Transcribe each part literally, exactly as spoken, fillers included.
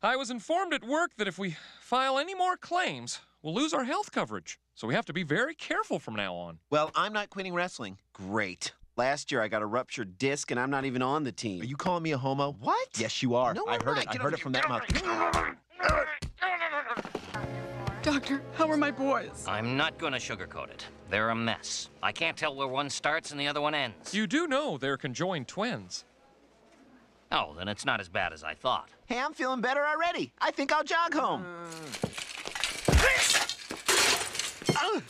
I was informed at work that if we file any more claims, we'll lose our health coverage. So we have to be very careful from now on. Well, I'm not quitting wrestling. Great. Last year, I got a ruptured disc, and I'm not even on the team. Are you calling me a homo? What? Yes, you are. No, I I'm heard not. it. I Get heard over it from here. that mouth. Doctor, how are my boys? I'm not going to sugarcoat it. They're a mess. I can't tell where one starts and the other one ends. You do know they're conjoined twins. Oh, then it's not as bad as I thought. Hey, I'm feeling better already. I think I'll jog home. Uh.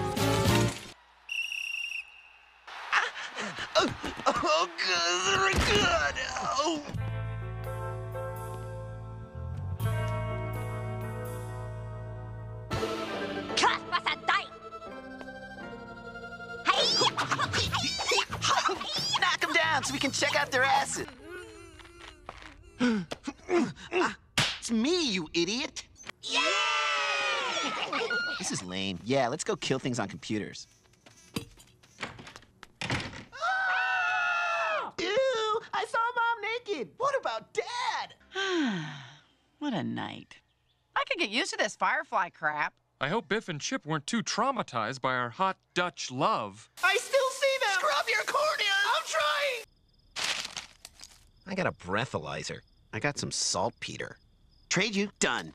Oh, oh, good, good. Oh. Knock them down so we can check out their acid. It's me, you idiot. Yay! This is lame. Yeah, let's go kill things on computers. Ew! I saw Mom naked. What about Dad? What a night. I could get used to this Firefly crap. I hope Biff and Chip weren't too traumatized by our hot Dutch love. I still see them! Scrub your corneas! I'm trying! I got a breathalyzer. I got some saltpeter. Trade you? Done.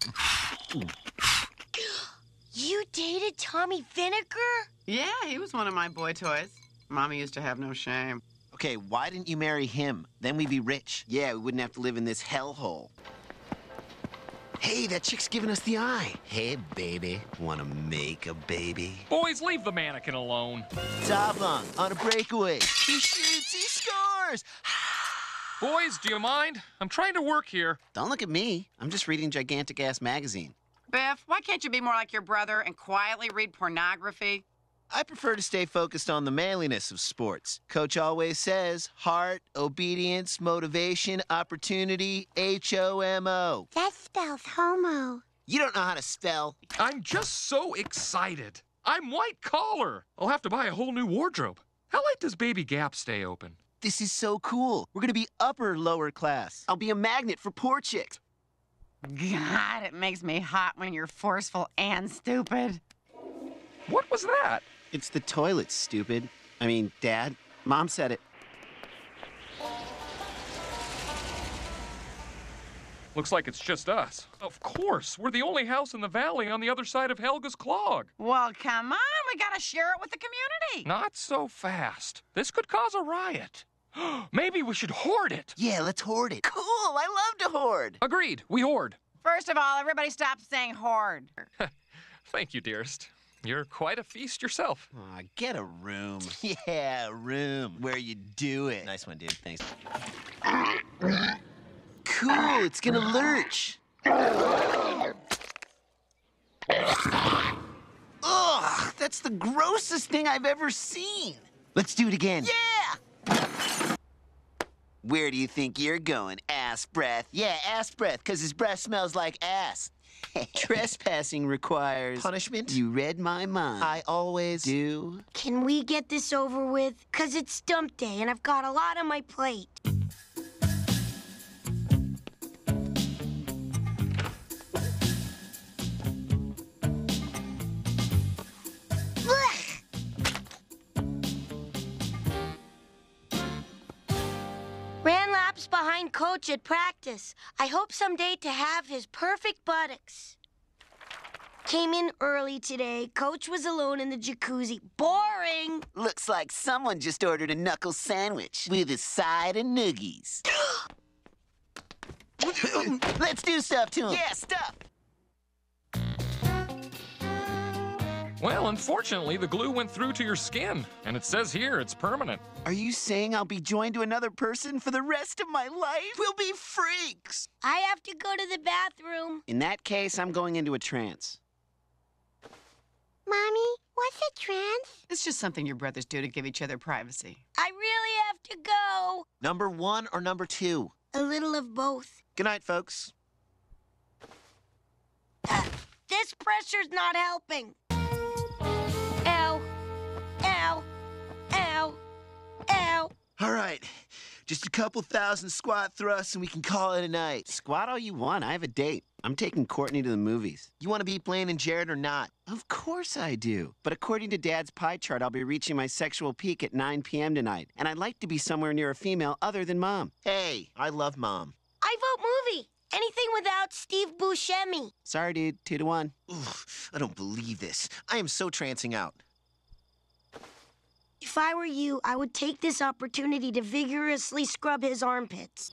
You dated Tommy Vinegar? Yeah, he was one of my boy toys. Mommy used to have no shame. Okay, why didn't you marry him? Then we'd be rich. Yeah, we wouldn't have to live in this hellhole. Hey, that chick's giving us the eye. Hey, baby. Wanna make a baby? Boys, leave the mannequin alone. It's Oblong on a breakaway. He shoots, he scores! Boys, do you mind? I'm trying to work here. Don't look at me. I'm just reading gigantic-ass magazine. Biff, why can't you be more like your brother and quietly read pornography? I prefer to stay focused on the manliness of sports. Coach always says heart, obedience, motivation, opportunity, H O M O. That spells homo. You don't know how to spell. I'm just so excited. I'm white collar. I'll have to buy a whole new wardrobe. How late does Baby Gap stay open? This is so cool. We're gonna be upper lower class. I'll be a magnet for poor chicks. God, it makes me hot when you're forceful and stupid. What was that? It's the toilet, stupid. I mean, Dad, Mom said it. Looks like it's just us. Of course, we're the only house in the valley on the other side of Helga's Clog. Well, come on, we gotta share it with the community. Not so fast. This could cause a riot. Maybe we should hoard it. Yeah, let's hoard it. Cool, I love to hoard. Agreed, we hoard. First of all, everybody stop saying hoard. Thank you, dearest. You're quite a feast yourself. Aw, get a room. Yeah, a room where you do it. Nice one, dude. Thanks. Cool, it's gonna lurch. Ugh, that's the grossest thing I've ever seen. Let's do it again. Yeah! Where do you think you're going, ass breath? Yeah, ass breath, because his breath smells like ass. Trespassing requires punishment. You read my mind. I always do. Can we get this over with? Because it's dump day and I've got a lot on my plate. Ran laps behind Coach at practice. I hope someday to have his perfect buttocks. Came in early today. Coach was alone in the jacuzzi. Boring. Looks like someone just ordered a knuckle sandwich with a side of noogies. Let's do stuff to him. Yeah, stuff. Well, unfortunately, the glue went through to your skin, and it says here it's permanent. Are you saying I'll be joined to another person for the rest of my life? We'll be freaks. I have to go to the bathroom. In that case, I'm going into a trance. Mommy, what's a trance? It's just something your brothers do to give each other privacy. I really have to go. Number one or number two? A little of both. Good night, folks. Uh, this pressure's not helping. Ow. Ow. Ow. Ow. All right. Just a couple thousand squat thrusts and we can call it a night. Squat all you want. I have a date. I'm taking Courtney to the movies. You want to be Blaine and Jared or not? Of course I do. But according to Dad's pie chart, I'll be reaching my sexual peak at nine p m tonight. And I'd like to be somewhere near a female other than Mom. Hey, I love Mom. I vote movie. Anything without Steve Buscemi. Sorry, dude. Two to one. Oof, I don't believe this. I am so trancing out. If I were you, I would take this opportunity to vigorously scrub his armpits.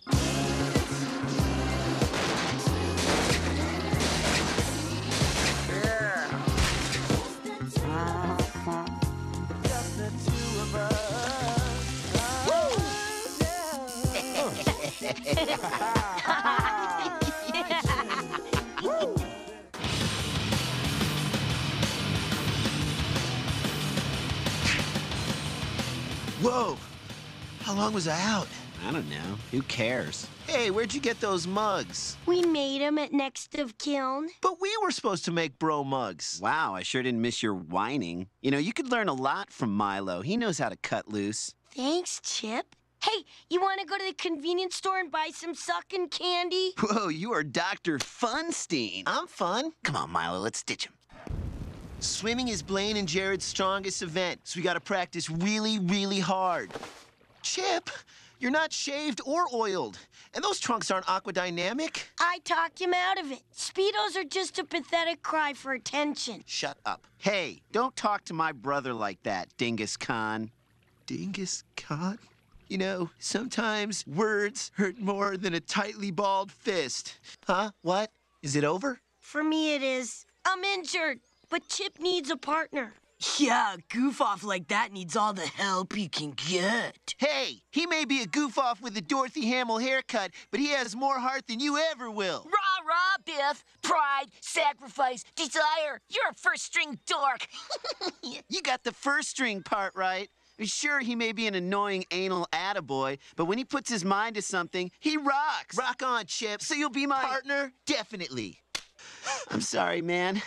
Whoa! How long was I out? I don't know. Who cares? Hey, where'd you get those mugs? We made him at Next of Kiln. But we were supposed to make bro mugs. Wow, I sure didn't miss your whining. You know, you could learn a lot from Milo. He knows how to cut loose. Thanks, Chip. Hey, you want to go to the convenience store and buy some sucking candy? Whoa, you are Doctor Funstein. I'm fun. Come on, Milo, let's stitch him. Swimming is Blaine and Jared's strongest event, so we gotta practice really, really hard. Chip, you're not shaved or oiled, and those trunks aren't aquadynamic. I talked him out of it. Speedos are just a pathetic cry for attention. Shut up. Hey, don't talk to my brother like that, Dingus Khan. Dingus Khan? You know, sometimes words hurt more than a tightly balled fist. Huh? What? Is it over? For me, it is. I'm injured, but Chip needs a partner. Yeah, a goof-off like that needs all the help you can get. Hey, he may be a goof-off with a Dorothy Hamill haircut, but he has more heart than you ever will. Rah, rah, Biff. Pride, sacrifice, desire. You're a first-string dork. You got the first string part right. Sure, he may be an annoying anal attaboy, but when he puts his mind to something, he rocks. Rock on, Chip. So you'll be my partner? Definitely. I'm sorry, man.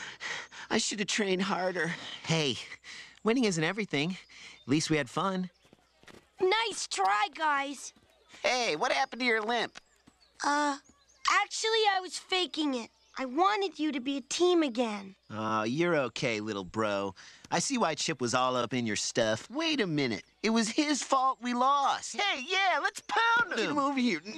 I should have trained harder. Hey, winning isn't everything. At least we had fun. Nice try, guys. Hey, what happened to your limp? Uh, actually, I was faking it. I wanted you to be a team again. Oh, you're okay, little bro. I see why Chip was all up in your stuff. Wait a minute. It was his fault we lost. Hey, yeah, let's pound him. Get him over here.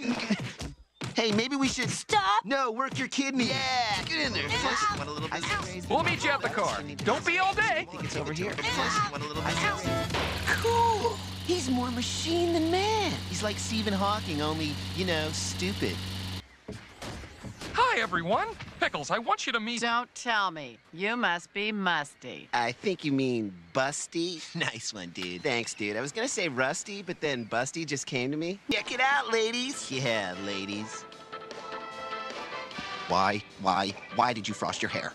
Hey, maybe we should... Stop! No, work your kidney. Yeah, get in there. Flush it. Want a little bit crazy? We'll meet you at the car. Don't be all day. I think it's over here. Flush it. Want a little bit crazy? Cool. He's more machine than man. He's like Stephen Hawking, only, you know, stupid. Hi, everyone. Pickles, I want you to meet... Don't tell me. You must be musty. I think you mean Busty. Nice one, dude. Thanks, dude. I was gonna say Rusty, but then Busty just came to me. Check it out, ladies. Yeah, ladies. Why, why, why did you frost your hair?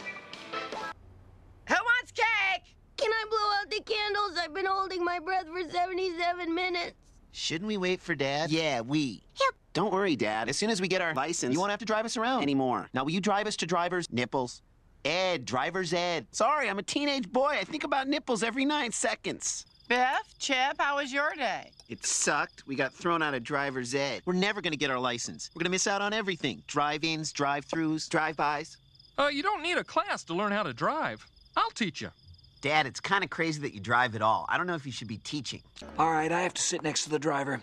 Who wants cake? Can I blow out the candles? I've been holding my breath for seventy-seven minutes. Shouldn't we wait for Dad? Yeah, we. Yep. Don't worry, Dad. As soon as we get our license, You won't have to drive us around anymore. Now, will you drive us to driver's Nipples. ed, driver's ed? Sorry, I'm a teenage boy. I think about nipples every nine seconds. Biff, Chip, how was your day? It sucked. We got thrown out of driver's ed. We're never gonna get our license. We're gonna miss out on everything. Drive-ins, drive-throughs, drive-bys. Uh, you don't need a class to learn how to drive. I'll teach you. Dad, it's kind of crazy that you drive at all. I don't know if you should be teaching. All right, I have to sit next to the driver.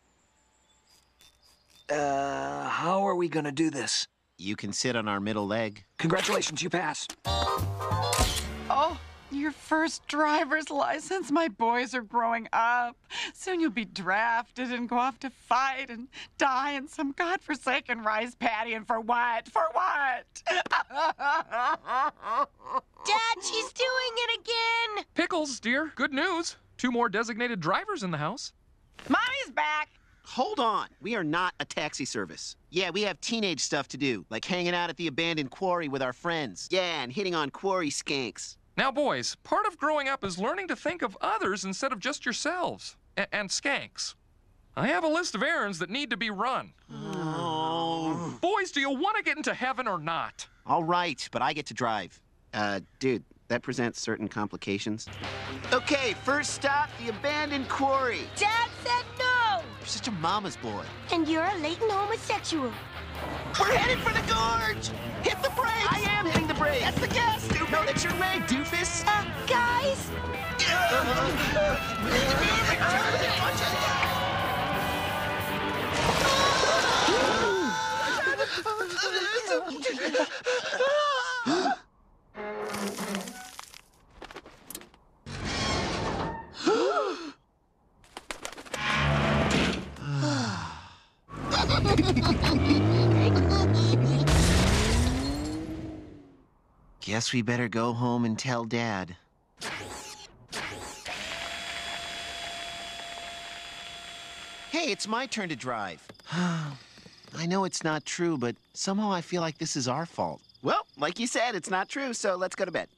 Uh, how are we gonna do this? You can sit on our middle leg. Congratulations, you pass. Oh, your first driver's license? My boys are growing up. Soon you'll be drafted and go off to fight and die in some godforsaken rice paddy. And for what? For what? Dad, she's doing it again. Pickles, dear, good news. Two more designated drivers in the house. Mommy's back. Hold on. We are not a taxi service. Yeah, we have teenage stuff to do, like hanging out at the abandoned quarry with our friends. Yeah, and hitting on quarry skanks. Now, boys, part of growing up is learning to think of others instead of just yourselves. A- and skanks. I have a list of errands that need to be run. Oh. Boys, do you want to get into heaven or not? All right, but I get to drive. Uh, dude, that presents certain complications. Okay, first stop, the abandoned quarry. Dad said no. You're such a mama's boy. And you're a latent homosexual. We're headed for the gorge! Hit the brakes! I am hitting the brakes! That's the gas, stupid! No, that's your leg, doofus! Uh, guys? Guess we better go home and tell Dad. Hey, it's my turn to drive. I know it's not true, but somehow I feel like this is our fault. Well, like you said, it's not true, so let's go to bed.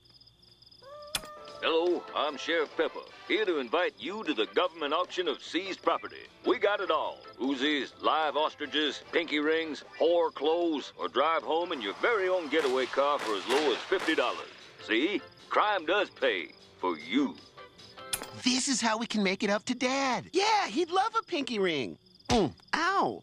Hello, I'm Sheriff Pepper, here to invite you to the government auction of seized property. We got it all. Uzis, live ostriches, pinky rings, whore clothes, or drive home in your very own getaway car for as low as fifty dollars. See? Crime does pay. For you. This is how we can make it up to Dad. Yeah, he'd love a pinky ring. Mm, ow.